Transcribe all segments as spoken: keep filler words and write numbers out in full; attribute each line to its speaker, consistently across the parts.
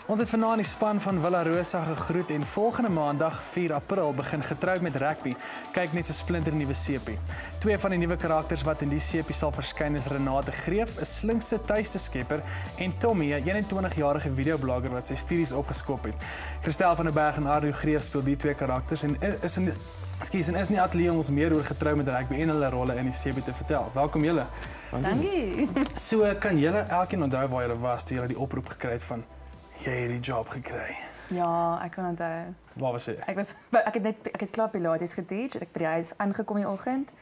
Speaker 1: Ons het vanaand die span van Villa Rosa gegroet en volgende maandag vier April begin Getroud met Rugby. Kyk net 'n splinter nuwe seepie. Twee van die nuwe karakters wat in die seepie sal verskyn is Renate Greef, 'n slinkse tuiste skepper, en Tommy, 'n eenentwintigjarige videoblogger wat sy studies opgeskop het. Christel van der Berg en Ardo Greef speel die twee karakters en is in Ekskuus, en is nie ateljee om ons meer oor Getroud met Rugby en hulle rolle in die seepie te vertel. Welkom julle.
Speaker 2: Dankie.
Speaker 1: So kan julle elkeen onthou waar julle was toe julle die oproep gekry het van jy het die job gekry.
Speaker 2: Ja, ek kan onthou.
Speaker 1: Waar was jy?
Speaker 2: Ek was ek het net ek het klaar Pilates geteach, ek het by die huis aangekom die oggend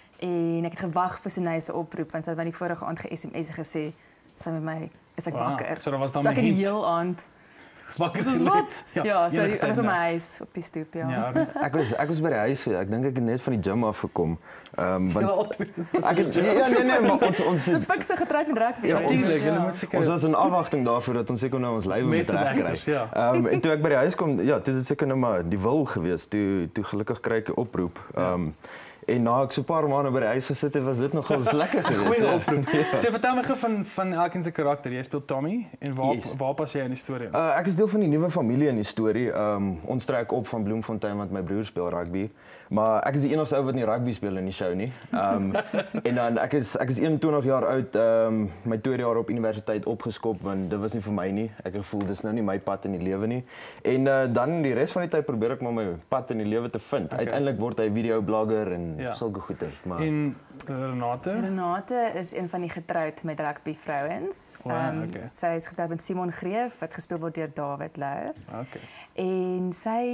Speaker 2: en ek het gewag vir Sunay se oproep want sy het my die vorige aand ge-S M S gesê sy met my is ek
Speaker 1: Wow,
Speaker 2: wakker.
Speaker 1: so dat was dan
Speaker 2: so ek
Speaker 1: my
Speaker 2: het die
Speaker 1: hint.
Speaker 2: heel aand
Speaker 1: Wakker
Speaker 2: Dis wat? Ja, ja so
Speaker 1: enige
Speaker 2: ek was
Speaker 1: tyd
Speaker 2: op my
Speaker 1: nou.
Speaker 2: huis op die stoep, ja.
Speaker 1: Ja,
Speaker 3: Ek was ek was by die huis, ek dink ek het net van die gym afgekom. Ehm
Speaker 1: julle
Speaker 3: want
Speaker 1: al twee.
Speaker 3: ek het ja nee nee, maar ons ons
Speaker 2: So
Speaker 3: het,
Speaker 2: fikse Getroud met Rugby.
Speaker 3: Ja,
Speaker 2: weet
Speaker 3: ons-
Speaker 2: jy,
Speaker 1: julle
Speaker 2: ja.
Speaker 1: moet seker
Speaker 3: ons was in afwagting daarvoor dat ons seker nou ons lywe
Speaker 1: Met
Speaker 3: moet reg kry.
Speaker 1: actors, ja.
Speaker 3: Ehm en toe ek by die huis kom, ja, toe is dit seker nou maar die wil gewees. Toe toe gelukkig kry ek 'n oproep. Ehm en na ek so 'n paar maande by die huis gesit het, was dit nogal lekker geweest.
Speaker 1: Goeie
Speaker 3: ja.
Speaker 1: oproep. So vertel my gou van van elkeen se karakter. Jy speel Tommy en waar
Speaker 3: Yes.
Speaker 1: waar pas jy in die storie?
Speaker 3: Uh, ek is deel van die nuwe familie in die storie. Um, ons trek op van Bloemfontein want my broer speel rugby. Maar ek is die enigste ou wat nie rugby speel in die show nie. Um, en dan ek is ek is eenentwintig jaar oud, um, my tweede jaar op universiteit opgeskop want dit was nie vir my nie. Ek het gevoel dis nou nie my pad in die lewe nie. En uh, dan die res van die tyd probeer ek maar my pad in die lewe te vind.
Speaker 1: Okay.
Speaker 3: Uiteindelik word hy videoblogger en
Speaker 1: Ja.
Speaker 3: sulke goeters, maar
Speaker 1: En Renate?
Speaker 2: Renate is een van die Getroud met Rugby vrouens.
Speaker 1: Wow,
Speaker 2: Ehm,
Speaker 1: okay.
Speaker 2: Sy is getroud met Simon Greef wat gespeel word deur David Lou.
Speaker 1: Okay.
Speaker 2: En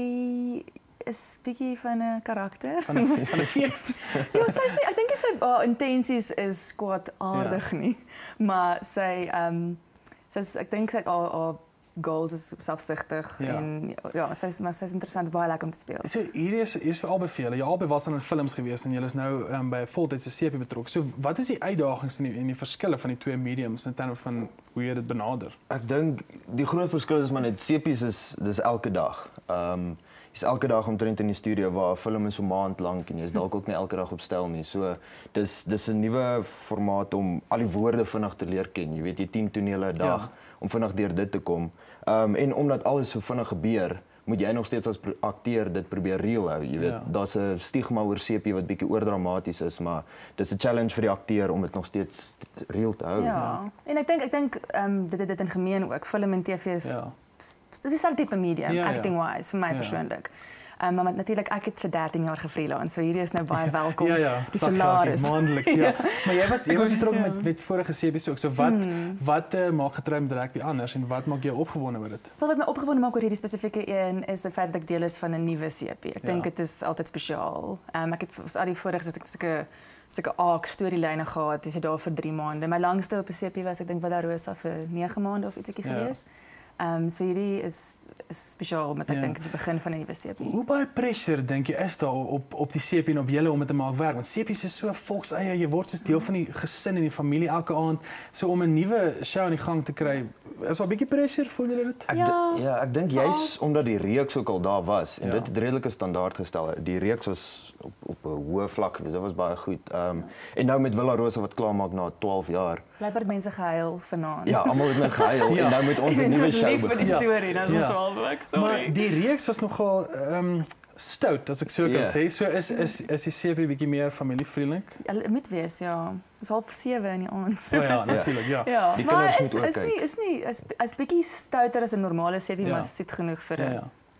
Speaker 2: sy is bietjie van 'n karakter.
Speaker 1: Van 'n van 'n fees.
Speaker 2: Ja, sy sê ek dink sy haar intensies is kwaadaardig
Speaker 1: Ja.
Speaker 2: nie, maar sy ehm um, sy's ek dink sy haar haar goals is selfsugtig
Speaker 1: Ja.
Speaker 2: en ja, sy's maar sy's interessant, baie lekker om te speel.
Speaker 1: So hier is hier is vir albei vir julle. Jy albei was aan in films gewees en julle is nou um, by 'n voltydse seepie betrokke. So wat is die uitdagings en die, en die verskille van die twee mediums in terme van hoe jy dit benader?
Speaker 3: ek dink die groot verskil is maar net sepies is dis elke dag. Ehm um, jy's elke dag omtrent in die studio waar 'n film is 'n maand lank en jy's dalk ook nie elke dag op stel nie. So dis dis 'n nuwe formaat om al die woorde vinnig te leer ken. Jy weet jy tien tonele 'n dag
Speaker 1: Ja.
Speaker 3: om vinnig deur dit te kom. Ehm um, en omdat alles so vinnig gebeur, moet jy nog steeds as akteur dit probeer reël hou. Jy weet,
Speaker 1: Ja.
Speaker 3: daar's 'n stigma oor sepie wat bietjie oordramaties is, maar dis 'n challenge vir die akteur om dit nog steeds reël te hou.
Speaker 2: Ja. En ek dink ek dink ehm um, dit het dit in gemeen ook. Film en T V is
Speaker 1: Ja.
Speaker 2: dis dieselfde tipe medium,
Speaker 1: Ja, ja.
Speaker 2: acting wise vir my
Speaker 1: Ja.
Speaker 2: persoonlik. Um, maar natuurlik ek het vir dertien jaar gefreelance, so hierdie is nou baie welkom.
Speaker 1: Ja ja,
Speaker 2: die
Speaker 1: sakgeld,
Speaker 2: salaris.
Speaker 1: maandeliks, ja. Maar jy was jy was betrokke
Speaker 2: Ja.
Speaker 1: met met vorige sepies ook. So wat hmm. wat uh, maak Getroud met Rugby anders en wat maak jou opgewonde oor dit?
Speaker 2: Wel, wat my opgewonde maak oor hierdie spesifieke een is die feit dat ek deel is van 'n nuwe seepie. Ek
Speaker 1: Ja.
Speaker 2: dink dit is altyd spesiaal. Um, ek het vir al die vorige soos ek sulke sulke arc storielyne gehad. Dis daar vir drie maande. My langste op 'n seepie was ek dink Villa Rosa vir nege maande of ietsie
Speaker 1: Ja.
Speaker 2: gewees. Ehm um, so hierdie is, is spesiaal omdat ek
Speaker 1: Ja.
Speaker 2: dink dit is die begin van 'n nuwe seepie.
Speaker 1: Hoe baie pressure dink jy is daar op op die seepie en op julle om dit te maak werk? Want sepies is so volkseie, jy word soos deel van die gesin en die familie elke aand. So om 'n nuwe show aan die gang te kry, is daar 'n bietjie pressure, voel julle dit?
Speaker 3: Ek
Speaker 2: Ja.
Speaker 3: ja, ja, ek dink juis omdat die reeks ook al daar was en
Speaker 1: Ja.
Speaker 3: dit het redelike standaard gestel. Die reeks was op op 'n hoë vlak geweest. Dit was baie goed. Ehm um, en nou met Villa Rosa wat klaar maak na twaalf jaar.
Speaker 2: Blykbaar mense gehuil vanaand.
Speaker 3: Ja, almal het nou gehuil
Speaker 1: Ja.
Speaker 3: en nou met ons 'n nuwe show
Speaker 2: lief vir die
Speaker 3: begin.
Speaker 2: storie, nou is
Speaker 1: Ja.
Speaker 2: ons wel ek
Speaker 1: Maar
Speaker 2: sorry.
Speaker 1: die reeks was nogal ehm um, stout, as ek so kan
Speaker 3: Ja.
Speaker 1: sê. So is is is die seepie bietjie meer familievriendelik?
Speaker 2: Ja, dit moet wees, ja. Dis half sewe in die aand.
Speaker 1: O ja, natuurlik, ja.
Speaker 2: Ja,
Speaker 3: Die
Speaker 2: maar
Speaker 3: kinders
Speaker 2: is
Speaker 3: moet ook
Speaker 2: is nie
Speaker 3: kyk.
Speaker 2: is nie is is bietjie stouter as 'n normale seepie,
Speaker 1: Ja.
Speaker 2: maar soet genoeg vir 'n
Speaker 1: Ja, ja.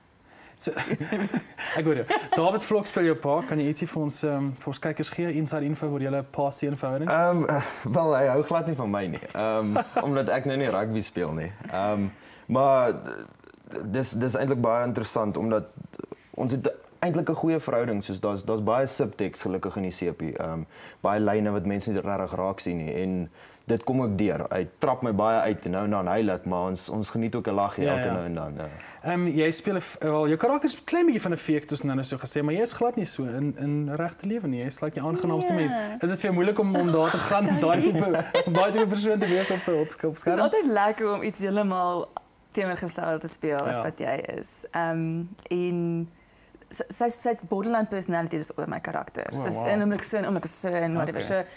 Speaker 1: So, ek hoor jou. David Vlok speel jou pa. Kan jy ietsie vir ons um, vir ons kykers gee, inside info oor julle pa-seun verhouding?
Speaker 3: Ehm um, wel hy hou glad nie van my nie. Ehm um, omdat ek nou nie rugby speel nie. Ehm um, maar dis dis eintlik baie interessant omdat ons het eintlik 'n goeie verhouding. Soos daar's daar's baie subtext gelukkig in die seepie. Ehm um, baie lyne wat mense nie regtig raak sien nie en dit kom ook deur. Hy trap my baie uit en nou en dan heilig, maar ons ons geniet ook 'n lag
Speaker 1: Ja,
Speaker 3: elke
Speaker 1: ja.
Speaker 3: nou en dan. Ja.
Speaker 1: Ehm um, jy speel 'n f- wel jou karakter is 'n klein bietjie van 'n fake soos nou so gesê, maar jy is glad nie so in in regte lewe nie. Jy's like die aangenaamste
Speaker 2: Nee.
Speaker 1: mens. Is dit vir jou moeilik om om daar te gaan om daai tipe om daai tipe persoon te wees op op, op
Speaker 2: Dit
Speaker 1: skerm?
Speaker 2: is altyd lekker om iets heeltemal teenoorgestel te speel as
Speaker 1: Ja.
Speaker 2: wat jy is. Ehm um, en sy sy borderline personality is oor my karakter.
Speaker 1: Oh,
Speaker 2: Sy's
Speaker 1: wow.
Speaker 2: in 'n oomblik so en 'n oomblik so en whatever.
Speaker 1: Okay.
Speaker 2: So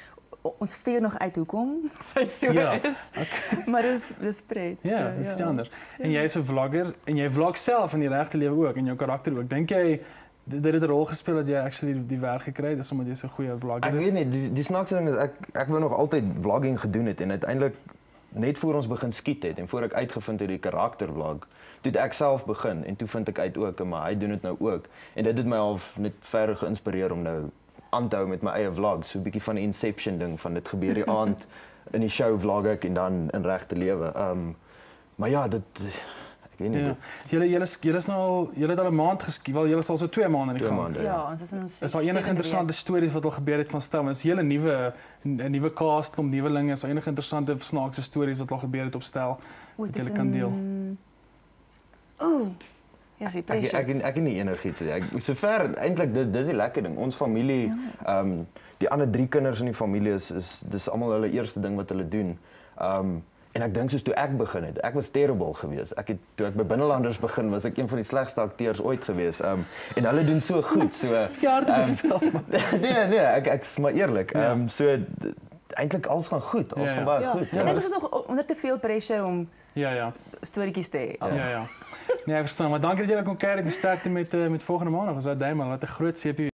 Speaker 2: ons vier nog uit hoekom sy so
Speaker 1: Ja,
Speaker 2: is. Maar dis dis pret.
Speaker 1: Ja,
Speaker 2: so,
Speaker 1: dis iets anders. En jy is 'n vlogger en jy vlog self in die regte lewe ook en jou karakter ook. Dink jy dit dit het 'n rol gespeel dat jy actually die, die werk gekry het, is omdat jy so 'n goeie vlogger
Speaker 3: Ek
Speaker 1: is?
Speaker 3: weet nie, die, die snaakse ding is ek ek wou nog altyd vlogging gedoen het en uiteindelik net voor ons begin skiet het en voor ek uitgevind het die karakter vlog, toe het ek self begin en toe vind ek uit ook, maar hy doen dit nou ook. En dit het my half net verder geïnspireer om nou aan te hou met my eie vlog, so 'n bietjie van die Inception ding van dit gebeur die aand in die show vlog ek en dan in regte lewe. Um maar ja, dit ek weet nie.
Speaker 1: Ja.
Speaker 3: Dit,
Speaker 1: Julle julle is- julle is nou al julle het al 'n maand geskiet, wel julle is al so twee maande in die
Speaker 3: Twee
Speaker 1: gang.
Speaker 3: maande.
Speaker 2: Ja, ons is in ons
Speaker 1: Is daar enige
Speaker 2: sewende
Speaker 1: interessante
Speaker 2: week.
Speaker 1: stories wat al gebeur het van stel? Want is 'n hele nuwe 'n nuwe cast van nuwelinge. Is daar enige interessante snaakse stories wat al gebeur het op stel
Speaker 2: O,
Speaker 1: wat
Speaker 2: dit
Speaker 1: julle
Speaker 2: is
Speaker 1: kan deel?
Speaker 2: een- Oeh. Ja, sie
Speaker 3: ek
Speaker 2: pressure.
Speaker 3: ek ek, ek het nie enigiets nie. Ek sover eintlik dis dis die lekker ding. Ons familie, ehm um, die ander drie kinders in die familie is is dis almal hulle eerste ding wat hulle doen. Ehm um, en ek dink soos toe ek begin het, ek was terrible geweest. Ek het toe ek by Binnelanders begin was ek een van die slegste akteurs ooit geweest. Ehm um, en hulle doen so goed. So
Speaker 1: Ja, hard op
Speaker 3: ehm,
Speaker 1: jouself.
Speaker 3: nee, nee, ek ek is maar eerlik.
Speaker 1: Ja.
Speaker 3: Ehm um, so eintlik alles gaan goed. Alles
Speaker 1: Ja, ja.
Speaker 3: gaan baie
Speaker 2: Ja,
Speaker 3: goed.
Speaker 2: ek dink ons is nog onder te veel pressure om
Speaker 1: Ja, ja.
Speaker 2: storieetjies te hê.
Speaker 1: Ja, ja. Nee, ek verstaan, maar dankie dat julle kon kuier en sterkte met uh, met volgende maandag. Ons uit Duimal, wat 'n groot C P